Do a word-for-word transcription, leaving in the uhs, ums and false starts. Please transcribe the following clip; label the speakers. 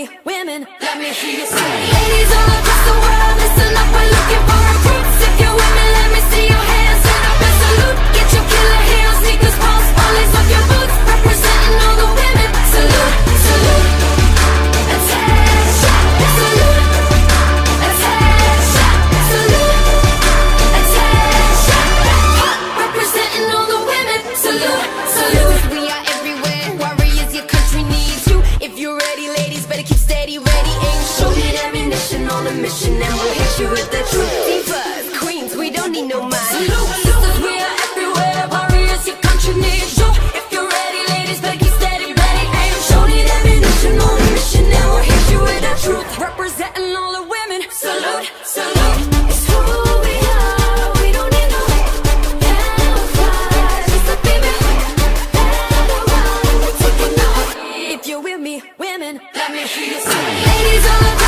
Speaker 1: me, women, let me hear you say. Ladies all across the world, listen up, we're looking for recruits. If you're women, let me see your hands. Set up and salute. Get your killer heels, sneakers, pulse, lace up your boots. Representing all the women. Salute, salute. Attention, salute. Attention, salute. Attention. Representing all the women. Salute, salute. We are everywhere. Warriors, your country needs you. If you're ready, ladies, better keep steady, ready, aim, shoot. Need ammunition on a mission, and we'll hit you with the truth. Divas, queens, we don't need no mind. Salute, sisters, we are everywhere. Warriors, your country needs you. If you're ready, ladies, better keep steady, ready, aim, shoot. Need ammunition on a mission, and we'll hit you with the truth. Representing all the women. Salute, salute. It's who we are. We don't need no camouflage. It's the baby. If you're with me, women, let me hear you say. Ladies all